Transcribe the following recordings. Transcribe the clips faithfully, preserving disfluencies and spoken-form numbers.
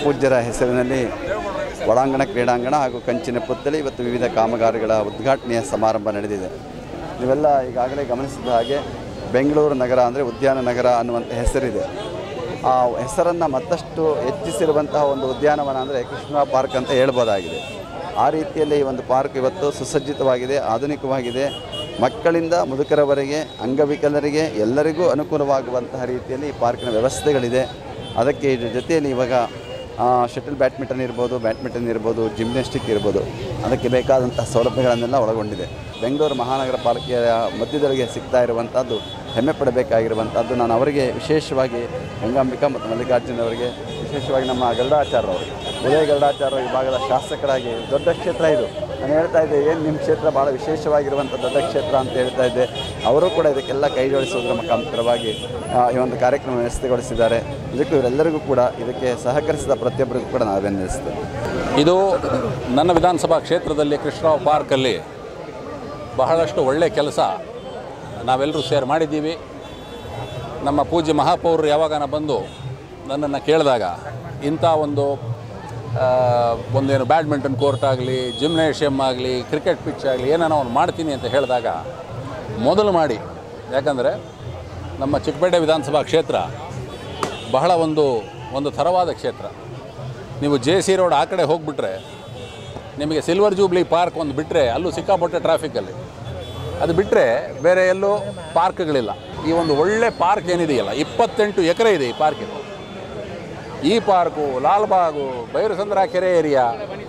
ಪರಮಪೂಜ್ಯರ ಹೆಸರಿನಲ್ಲಿ ಒಳಾಂಗಣ ಕ್ರೀಡಾಂಗಣ ಹಾಗೂ ಕಂಚಿನ ಪುತ್ಥಳಿ ಇವತ್ತು ವಿವಿಧ ಕಾಮಗಾರಿಗಳ ಉದ್ಘಾಟನೆಯ ಸಮಾರಂಭ ನಡೆದಿದೆ. ನೀವೆಲ್ಲ ಈಗಾಗಲೇ ಗಮನಿಸಿದ ಹಾಗೆ ಬೆಂಗಳೂರು ನಗರ ಅಂದರೆ ಉದ್ಯಾನ ನಗರ ಅನ್ನುವಂಥ ಹೆಸರಿದೆ. ಆ ಹೆಸರನ್ನು ಮತ್ತಷ್ಟು ಹೆಚ್ಚಿಸಿರುವಂತಹ ಒಂದು ಉದ್ಯಾನವನ ಅಂದರೆ ಕೃಷ್ಣ ಪಾರ್ಕ್ ಅಂತ ಹೇಳ್ಬೋದಾಗಿದೆ. ಆ ರೀತಿಯಲ್ಲಿ ಈ ಒಂದು ಪಾರ್ಕ್ ಇವತ್ತು ಸುಸಜ್ಜಿತವಾಗಿದೆ, ಆಧುನಿಕವಾಗಿದೆ. ಮಕ್ಕಳಿಂದ ಮುದುಕರವರೆಗೆ, ಅಂಗವಿಕಲರಿಗೆ ಎಲ್ಲರಿಗೂ ಅನುಕೂಲವಾಗುವಂತಹ ರೀತಿಯಲ್ಲಿ ಈ ಪಾರ್ಕಿನ ವ್ಯವಸ್ಥೆಗಳಿದೆ. ಅದಕ್ಕೆ ಜೊತೆಯಲ್ಲಿ ಇವಾಗ ಶಟಲ್ ಬ್ಯಾಡ್ಮಿಂಟನ್ ಇರ್ಬೋದು, ಬ್ಯಾಡ್ಮಿಂಟನ್ ಇರ್ಬೋದು, ಜಿಮ್ನಾಸ್ಟಿಕ್ ಇರ್ಬೋದು, ಅದಕ್ಕೆ ಬೇಕಾದಂಥ ಸೌಲಭ್ಯಗಳನ್ನೆಲ್ಲ ಒಳಗೊಂಡಿದೆ. ಬೆಂಗಳೂರು ಮಹಾನಗರ ಪಾಲಿಕೆಯ ಮಧ್ಯದೊಳಗೆ ಸಿಗ್ತಾ ಇರುವಂಥದ್ದು ಹೆಮ್ಮೆ ಪಡಬೇಕಾಗಿರುವಂಥದ್ದು. ನಾನು ಅವರಿಗೆ ವಿಶೇಷವಾಗಿ ಗಂಗಾಂಬಿಕಾ ಮತ್ತು ಮಲ್ಲಿಕಾರ್ಜುನ್ ಅವರಿಗೆ, ವಿಶೇಷವಾಗಿ ನಮ್ಮ ಗರುಡಾಚಾರ್ಯವರು, ಉದಯ ಗರುಡಾಚಾರ್ಯ ವಿಭಾಗದ ಶಾಸಕರಾಗಿ ದೊಡ್ಡ ಕ್ಷೇತ್ರ ಇದು. ನಾನು ಹೇಳ್ತಾ ಇದ್ದೆ, ಏನು ನಿಮ್ಮ ಕ್ಷೇತ್ರ ಭಾಳ ವಿಶೇಷವಾಗಿರುವಂಥ ದೊಡ್ಡ ಕ್ಷೇತ್ರ ಅಂತ ಹೇಳ್ತಾ ಇದ್ದೆ. ಅವರು ಕೂಡ ಇದಕ್ಕೆಲ್ಲ ಕೈ ಜೋಡಿಸೋದ್ರ ಮುಖಾಂತರವಾಗಿ ಈ ಒಂದು ಕಾರ್ಯಕ್ರಮ ವ್ಯವಸ್ಥೆಗೊಳಿಸಿದ್ದಾರೆ. ಇದಕ್ಕೂ ಇವರೆಲ್ಲರಿಗೂ ಕೂಡ ಇದಕ್ಕೆ ಸಹಕರಿಸಿದ ಪ್ರತಿಯೊಬ್ಬರಿಗೂ ಕೂಡ ನಾವು ಅಭಿನಂದಿಸ್ತೇವೆ. ಇದು ನನ್ನ ವಿಧಾನಸಭಾ ಕ್ಷೇತ್ರದಲ್ಲಿ ಕೃಷ್ಣರಾವ್ ಪಾರ್ಕಲ್ಲಿ ಬಹಳಷ್ಟು ಒಳ್ಳೆಯ ಕೆಲಸ ನಾವೆಲ್ಲರೂ ಸೇರ್ ಮಾಡಿದ್ದೀವಿ. ನಮ್ಮ ಪೂಜ್ಯ ಮಹಾಪೌರರು ಯಾವಾಗ ಬಂದು ನನ್ನನ್ನು ಕೇಳಿದಾಗ ಇಂಥ ಒಂದು ಒಂದೇನು ಬ್ಯಾಡ್ಮಿಂಟನ್ ಕೋರ್ಟ್ ಆಗಲಿ, ಜಿಮ್ನೇಷಿಯಮ್ ಆಗಲಿ, ಕ್ರಿಕೆಟ್ ಪಿಚ್ ಆಗಲಿ ಏನಾನ ಅವ್ನು ಮಾಡ್ತೀನಿ ಅಂತ ಹೇಳಿದಾಗ ಮೊದಲು ಮಾಡಿ. ಯಾಕಂದರೆ ನಮ್ಮ ಚಿಕ್ಕಪೇಟೆ ವಿಧಾನಸಭಾ ಕ್ಷೇತ್ರ ಬಹಳ ಒಂದು ಒಂದು ಥರವಾದ ಕ್ಷೇತ್ರ. ನೀವು ಜೆ ಸಿ ರೋಡ್ ಆ ಕಡೆ ಹೋಗಿಬಿಟ್ರೆ ನಿಮಗೆ ಸಿಲ್ವರ್ ಜೂಬ್ಲಿ ಪಾರ್ಕ್ ಒಂದು ಬಿಟ್ಟರೆ ಅಲ್ಲೂ ಸಿಕ್ಕಾಪಟ್ಟೆ ಟ್ರಾಫಿಕಲ್ಲಿ, ಅದು ಬಿಟ್ಟರೆ ಬೇರೆ ಎಲ್ಲೂ ಪಾರ್ಕ್ಗಳಿಲ್ಲ. ಈ ಒಂದು ಒಳ್ಳೆ ಪಾರ್ಕ್ ಏನಿದೆಯಲ್ಲ, ಇಪ್ಪತ್ತೆಂಟು ಎಕರೆ ಇದೆ ಈ ಪಾರ್ಕಿನ. ಈ ಪಾರ್ಕು, ಲಾಲ್ಬಾಗು, ಬೈರಸಂದ್ರ ಕೆರೆ ಏರಿಯಾ,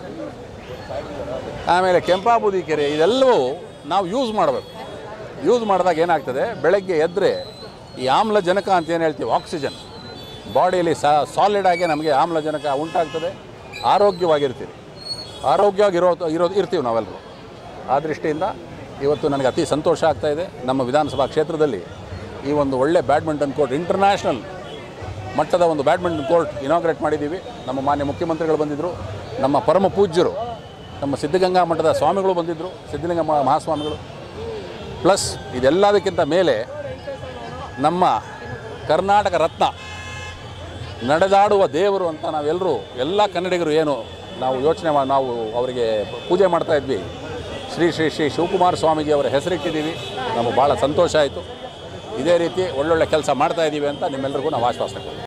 ಆಮೇಲೆ ಕೆಂಪಾಬುದಿ ಕೆರೆ, ಇದೆಲ್ಲವೂ ನಾವು ಯೂಸ್ ಮಾಡಬೇಕು. ಯೂಸ್ ಮಾಡಿದಾಗ ಏನಾಗ್ತದೆ, ಬೆಳಗ್ಗೆ ಎದ್ದರೆ ಈ ಆಮ್ಲಜನಕ ಅಂತ ಏನು ಹೇಳ್ತೀವಿ, ಆಕ್ಸಿಜನ್ ಬಾಡಿಯಲ್ಲಿ ಸಾಲಿಡಾಗಿ ನಮಗೆ ಆಮ್ಲಜನಕ ಉಂಟಾಗ್ತದೆ. ಆರೋಗ್ಯವಾಗಿರ್ತೀವಿ, ಆರೋಗ್ಯವಾಗಿರೋ ಇರೋ ಇರ್ತೀವಿ ನಾವೆಲ್ಲರೂ. ಆ ದೃಷ್ಟಿಯಿಂದ ಇವತ್ತು ನನಗೆ ಅತಿ ಸಂತೋಷ ಆಗ್ತಾಯಿದೆ. ನಮ್ಮ ವಿಧಾನಸಭಾ ಕ್ಷೇತ್ರದಲ್ಲಿ ಈ ಒಂದು ಒಳ್ಳೆ ಬ್ಯಾಡ್ಮಿಂಟನ್ ಕೋರ್ಟ್, ಇಂಟರ್ನ್ಯಾಷನಲ್ ಮಟ್ಟದ ಒಂದು ಬ್ಯಾಡ್ಮಿಂಟನ್ ಕೋರ್ಟ್ ಇನಾಗ್ರೇಟ್ ಮಾಡಿದ್ದೀವಿ. ನಮ್ಮ ಮಾನ್ಯ ಮುಖ್ಯಮಂತ್ರಿಗಳು ಬಂದಿದ್ದರು, ನಮ್ಮ ಪರಮ ಪೂಜ್ಯರು, ನಮ್ಮ ಸಿದ್ಧಗಂಗಾ ಮಠದ ಸ್ವಾಮಿಗಳು ಬಂದಿದ್ದರು, ಸಿದ್ಧಲಿಂಗ ಮಹಾಸ್ವಾಮಿಗಳು. ಪ್ಲಸ್ ಇದೆಲ್ಲದಕ್ಕಿಂತ ಮೇಲೆ ನಮ್ಮ ಕರ್ನಾಟಕ ರತ್ನ, ನಡೆದಾಡುವ ದೇವರು ಅಂತ ನಾವೆಲ್ಲರೂ ಎಲ್ಲ ಕನ್ನಡಿಗರು ಏನು ನಾವು ಯೋಚನೆ ಮಾಡಿ ನಾವು ಅವರಿಗೆ ಪೂಜೆ ಮಾಡ್ತಾಯಿದ್ವಿ, ಶ್ರೀ ಶ್ರೀ ಶ್ರೀ ಶಿವಕುಮಾರ ಸ್ವಾಮೀಜಿ ಅವರ ಹೆಸರಿಟ್ಟಿದ್ದೀವಿ. ನಮಗೆ ಭಾಳ ಸಂತೋಷ ಆಯಿತು. ಇದೇ ರೀತಿ ಒಳ್ಳೊಳ್ಳೆ ಕೆಲಸ ಮಾಡ್ತಾಯಿದ್ದೀವಿ ಅಂತ ನಿಮ್ಮೆಲ್ಲರಿಗೂ ನಾವು ಆಶ್ವಾಸ ಕೊಡ್ತೀವಿ.